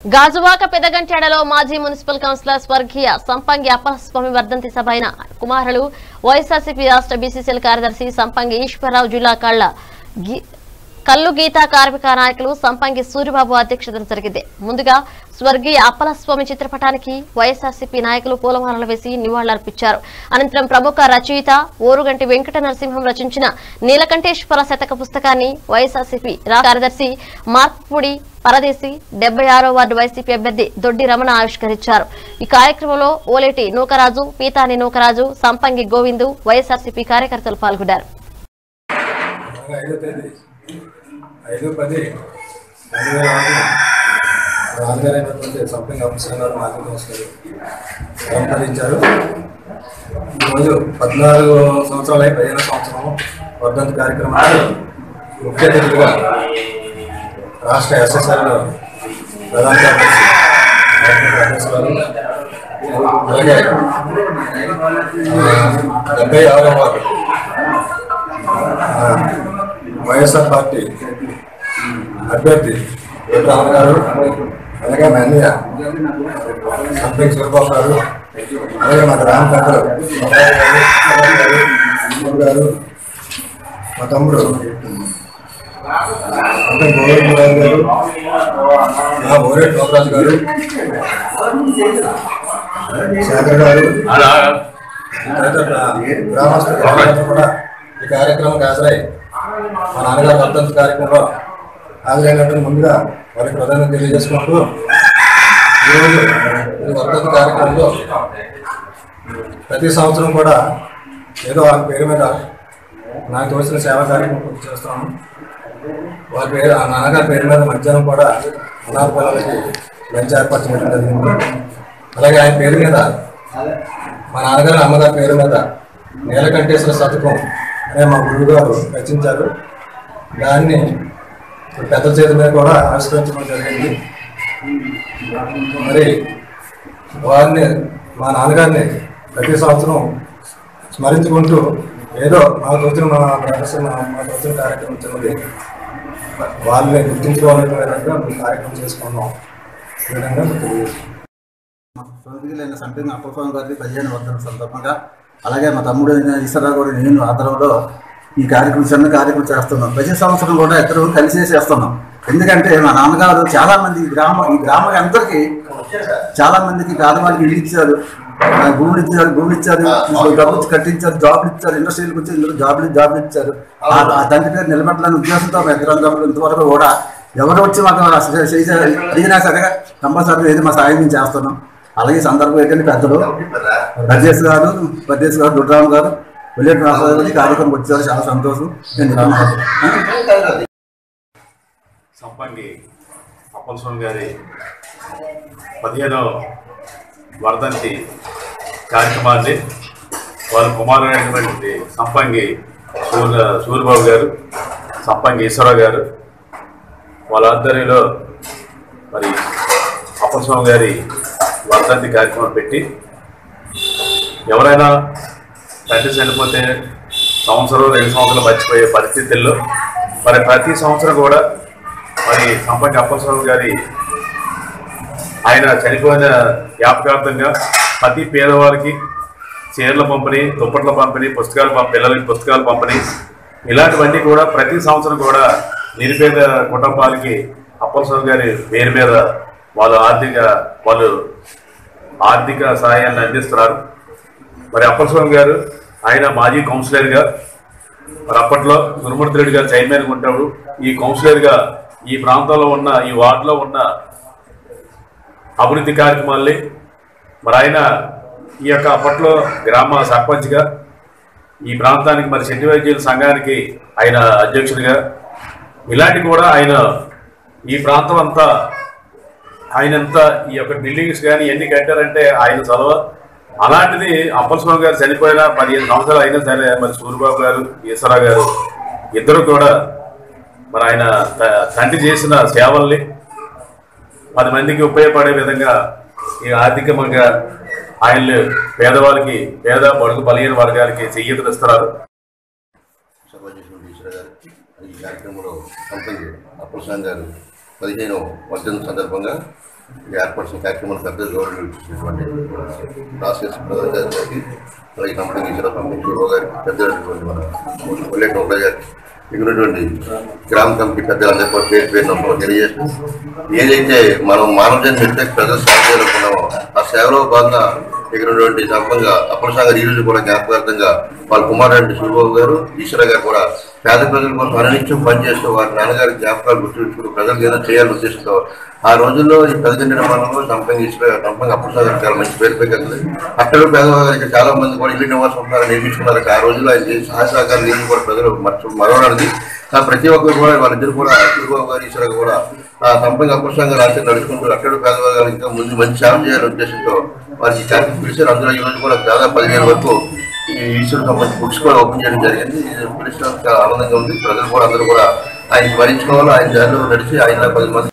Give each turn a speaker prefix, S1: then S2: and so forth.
S1: గాజువాక పెదగంట్యాడలో మాజీ municipal councillor స్వర్గీయ సంపంగి అప్పలస్వామి వర్ధంతి సభ అయిన కుమారులు వైఎస్ఆర్సీపీ రాష్ట్ర బీసీసీఎల్ కార్యదర్శి సంపంగి ఈశ్వరరావు జిల్లా కల్లు గీతా కార్మిక నాయకులు సంపంగి సూరిబాబు అధ్యక్షతన జరిగింది. ముందుగా స్వర్గీయ అప్పలస్వామి చిత్రపటానికి వైఎస్ఆర్సీపీ నాయకులు పూలమాలలు వేసి నివాళులర్పించారు. అనంతరం ప్రముఖ రచయిత ఓరుగంటి వెంకట నరసింహం రచించిన నీలకంఠేశ్వర శతక పుస్తకాన్ని వైఎస్ఆర్సీపీ కార్యదర్శి మార్పుడి పరదేశి 76వ వార్డు వైసీపీ అభ్యర్థి దొడ్డి రమణ ఆవిష్కరించారు. ఈ కార్యక్రమంలో ఓలేటి నూకరాజు, పీతాని నూకరాజు, సంపంగి గోవిందు, వైఎస్ఆర్సీపీ కార్యకర్తలు పాల్గొన్నారు.
S2: 5/10/2006 సంపంగి అప్పలస్వామి గారు మాజీ కౌన్సిలర్ సంపాదించారు. ఈరోజు 14 సంవత్సరాలు 15వ సంవత్సరం వర్ధంతి కార్యక్రమాన్ని ముఖ్య అతిథిగా రాష్ట్ర ఎస్ఎస్ఆర్ ప్రధాన కార్యదర్శి అలాగే 76వ వార్డు వైఎస్ఆర్ పార్టీ అభ్యర్థి రామన్ గారు, అలాగే మా అన్నయ్య సంపంగి సూరిబాబు గారు, అలాగే మా గ్రామ పెద్దలు గారు, మా తమ్ముడు గోవిందరావు గారు, మా ఓరేటి నోకరాజు గారు, శేఖర్ గారు, గ్రామస్తులు కూడా ఈ కార్యక్రమానికి హాజరై మా నాన్నగారు వర్ధంతి కార్యక్రమంలో హాజరైనటువంటి ముందుగా వారికి ప్రధానంగా తెలియజేసుకుంటూ ఈరోజు ఈ వర్ధంతి కార్యక్రమంలో ప్రతి సంవత్సరం కూడా ఏదో వాళ్ళ పేరు మీద నాకు తోచిన సేవా కార్యక్రమం చేస్తున్నాను. వాళ్ళ పేరు ఆ నాన్నగారి పేరు మీద మధ్యాహ్నం కూడా అనాథ పిల్లలకి లంచ్ ఏర్పాటు చేయడం జరిగింది. అలాగే ఆయన పేరు మీద మా నాన్నగారు అమ్మగారి పేరు మీద నీలకంఠేశ్వర శతకం అనే మా గురువు గారు రచించారు. దాన్ని పెద్దల చేతి మీద కూడా ఆవిష్కరించడం జరిగింది. మరి వారిని మా నాన్నగారిని ప్రతి సంవత్సరం స్మరించుకుంటూ ఏదో మా తోచిన కార్యక్రమం చిన్నది వాళ్ళని గుర్తించుకోవాలనే విధంగా మేము కార్యక్రమం చేసుకున్నాం. ఈ విధంగా
S3: స్వర్గీయులైన సంపంగి అప్పలస్వామి గారి 15వ వర్ధంతి సందర్భంగా అలాగే మా తమ్ముడు ఈశ్వరరావు గారు నేను ఆధారంలో ఈ చిన్న కార్యక్రమం చేస్తున్నాం. ప్రతి సంవత్సరం కూడా ఇద్దరు కలిసి చేస్తున్నాం. ఎందుకంటే మా నాన్నగారు చాలా మంది ఈ గ్రామం అందరికీ చాలా మందికి పేదవాళ్ళకి ఇల్లు ఇచ్చారు, భూములు ఇచ్చారు, డబ్బులు కట్టించారు, జాబులు ఇచ్చారు, ఇండస్ట్రీలకు వచ్చి ఇందులో జాబులు ఇచ్చారు. ఆ తండ్రి పేరు నిలబెట్టాలని ఉద్దేశంతో మా ఇద్దరు ఇంతవరకు కూడా ఎవరు వచ్చి మాకు అడిగినా సరే కంపల్సరీ ఏది మా సాయం మేము చేస్తున్నాం. అలాగే ఈ సందర్భం ఏంటంటే పెద్దలు పరదేశ్ గారు, దుడ్రామ్ గారు, వెల్లెటి రామరాజు గారు కార్యక్రమం వచ్చారు. చాలా సంతోషం.
S4: సంపంగి అప్పలస్వామి గారి 15వ వర్ధంతి కార్యక్రమాన్ని వారి కుమారుడైనటువంటి సంపంగి సూరిబాబు గారు, సంపంగి ఈశ్వరరావు గారు వాళ్ళ ఆధ్వర్యంలో మరి అప్పలస్వామి గారి వర్ధంతి కార్యక్రమం పెట్టి ఎవరైనా తండ్రి చనిపోతే 1-2 సంవత్సరాలు మర్చిపోయే పరిస్థితుల్లో మరి ప్రతి సంవత్సరం కూడా మరి సంపంగి అప్పలస్వామి గారి ఆయన చనిపోయిన జ్ఞాపకార్థంగా ప్రతి పేదవారికి చీరల పంపిణీ, దుప్పట్ల పంపిణీ, పిల్లలకి పుస్తకాలు పంపిణీ ఇలాంటివన్నీ కూడా ప్రతి సంవత్సరం కూడా నిరుపేద కుటుంబాలకి అప్పలస్వామి గారి పేరు మీద వాళ్ళు ఆర్థిక సహాయాన్ని అందిస్తున్నారు. మరి అప్పలస్వామి గారు ఆయన మాజీ కౌన్సిలర్గా మరి అప్పట్లో గురుమూర్తి రెడ్డి గారు చైర్మన్గా ఉంటాడు. ఈ కౌన్సిలర్గా ఈ ప్రాంతంలో ఉన్న ఈ వార్డులో ఉన్న అభివృద్ధి కార్యక్రమాల్ని మరి ఆయన ఈ యొక్క అప్పట్లో గ్రామ సర్పంచ్గా ఈ ప్రాంతానికి మరి చెట్టి వైద్యుల సంఘానికి ఆయన అధ్యక్షుడిగా ఇలాంటి కూడా ఆయన ఈ ప్రాంతం అంతా ఆయనంతా ఈ యొక్క బిల్డింగ్స్ కానీ ఎన్ని కట్టారంటే ఆయన చదవ అలాంటిది అప్పలస్వామి గారు చనిపోయిన 15 సంవత్సరాలు అయినా సరే మరి సూరిబాబు గారు, ఈశ్వరరావు గారు ఇద్దరు కూడా మరి ఆయన తండ్రి చేసిన సేవల్ని 10 మందికి ఉపయోగపడే విధంగా ఈ ఆర్థికంగా ఆయన్ని పేదవాళ్ళకి బడుగు బలహీన వర్గాలకి చెయ్యతనిస్తున్నారు.
S5: ఈ కార్యక్రమంలో సంపంగి అప్పలస్వామి గారు 15వ వర్ధంతి సందర్భంగా ఏర్పరిచిన కార్యక్రమాలు పెద్ద గౌరవం ఇచ్చినటువంటి రాష్ట్ర ప్రధాన గారికి అలాగే కంపెనీ ఇచ్చిన కంపెనీ గారికి పెద్దటువంటి మన కొల్లేటి నోబల గారికి ఉన్నటువంటి గ్రామ కమిటీ పెద్దలందరూ కూడా పేరు పేరు తెలియజేస్తూ ఏదైతే మనం మానవ జన్మ ఎట్టే ప్రజలు సేవ చేయాలనుకున్నామో ఆ సేవలో భాగంగా ఇక్కడ ఉన్నటువంటి సంపంగా అప్పటి సాగర్ ఈ రోజు కూడా జ్ఞాపకార్థంగా వాళ్ళ కుమారుడు సూరిబాబు గారు ఈశ్వర గారు కూడా పేద ప్రజల కోసం అనునిత్యం పనిచేస్తూ వారి నాన్నగారి జ్ఞాపకాలు గుర్తుంచుకుంటూ ప్రజలకు ఏదో చేయాలని ఉద్దేశంతో ఆ రోజుల్లో ఈ పెద్దగండి నిర్మాణంలో సంపంగి సంపంగి అప్పటి సాగర్ చాలా మంచి పేరు పెరిగింది. అక్కడ పేదవారికి చాలా మంది కూడా ఇల్లు నివాసం నిర్మించుకున్నారు. ఆ రోజుల్లో ఆయన సహాయ సహకారం నీళ్ళు కూడా ప్రజలు మరవడానికి ప్రతి ఒక్కరు కూడా వాళ్ళిద్దరు కూడా సూరిబాబు గారు ఈశ్వర కూడా ఆ సంపంగి అప్పటి సాగర్ రాత్రి నడుచుకుంటూ అక్కడ పేదవారికి ఇంకా ముందు మంచి సేవ చేయాలనే ఉద్దేశంతో వారికి కార్యక్రమం పిలిచారు. అందులో ఈ రోజు కూడా దాదాపు 15,000 వరకు ఈ ఈశ్వరుడు సంబంధించి బుక్స్ కూడా ఓపెన్ చేయడం జరిగింది. పిలిచడానికి చాలా ఆనందంగా ఉంది. ప్రజలు కూడా అందరూ కూడా ఆయన స్మరించుకోవాలి. ఆయన దారిలో నడిచి ఆయన 10 మంది